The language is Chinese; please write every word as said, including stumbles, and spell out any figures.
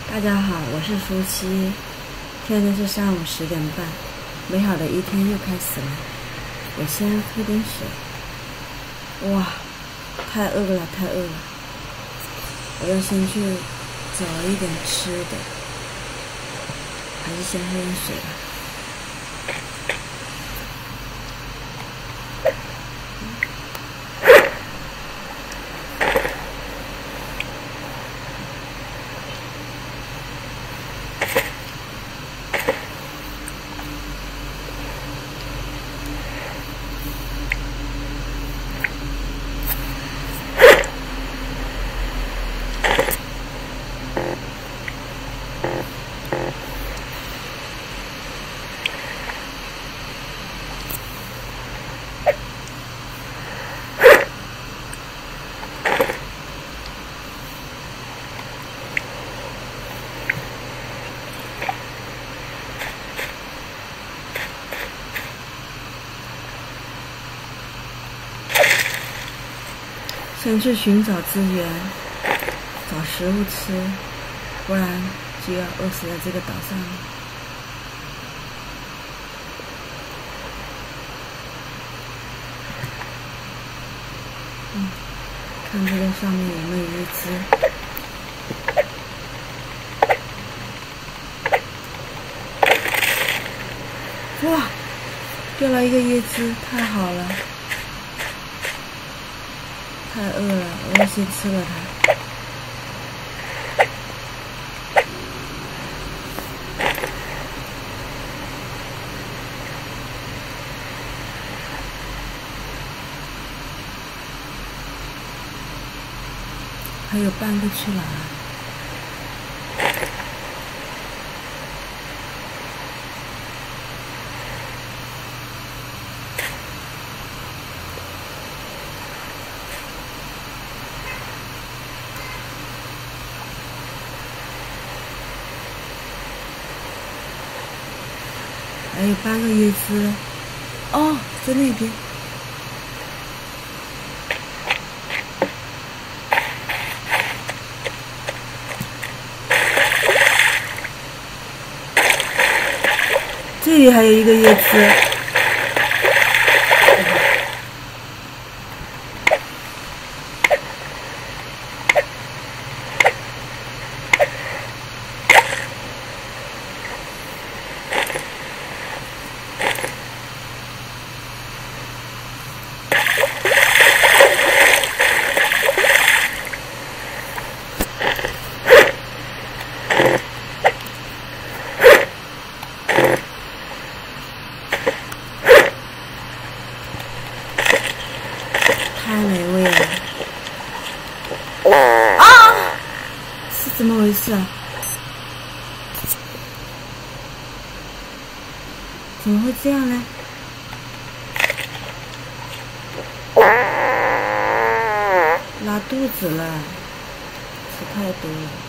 大家好，我是舒淇，现在是上午十点半，美好的一天又开始了。我先喝点水。哇，太饿了，太饿了！我要先去找一点吃的，还是先喝点水吧。先去寻找资源，找食物吃，不然就要饿死在这个岛上了。嗯，看这个上面有没有一只。哇，掉了一个椰汁，太好了！太饿了，我要先吃了它。还有半个去哪了？还有半个椰汁哦，在那边。这里还有一个椰汁。太美味了！啊，是怎么回事啊？怎么会这样呢？拉肚子了，吃太多了。